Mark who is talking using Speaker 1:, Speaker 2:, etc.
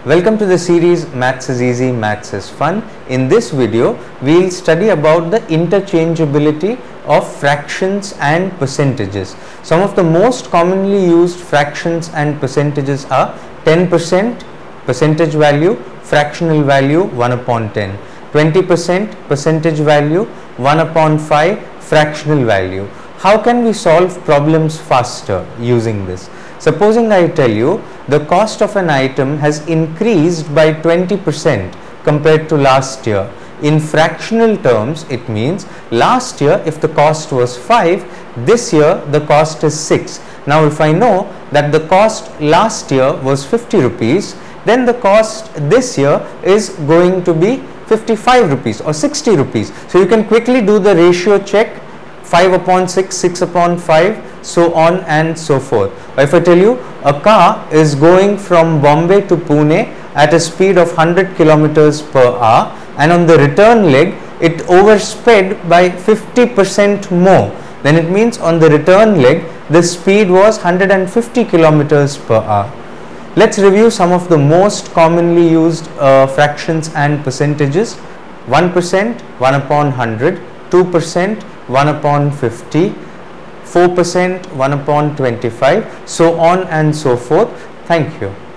Speaker 1: Welcome to the series Maths is Easy, Maths is Fun. In this video, we'll study about the interchangeability of fractions and percentages. Some of the most commonly used fractions and percentages are 10% percentage value, fractional value 1 upon 10, 20% percentage value 1 upon 5, fractional value. How can we solve problems faster using this? Supposing I tell you the cost of an item has increased by 20% compared to last year. In fractional terms, it means last year if the cost was 5, this year the cost is 6. Now if I know that the cost last year was 50 rupees, then the cost this year is going to be 55 rupees or 60 rupees. So you can quickly do the ratio check, 5 upon 6, 6 upon 5, so on and so forth. If I tell you a car is going from Bombay to Pune at a speed of 100 kilometers per hour, and on the return leg it oversped by 50% more, then it means on the return leg the speed was 150 kilometers per hour. Let's review some of the most commonly used fractions and percentages. 1%, 1 upon 100, 2%, 1 upon 50, 4%, 1 upon 25, so on and so forth. Thank you.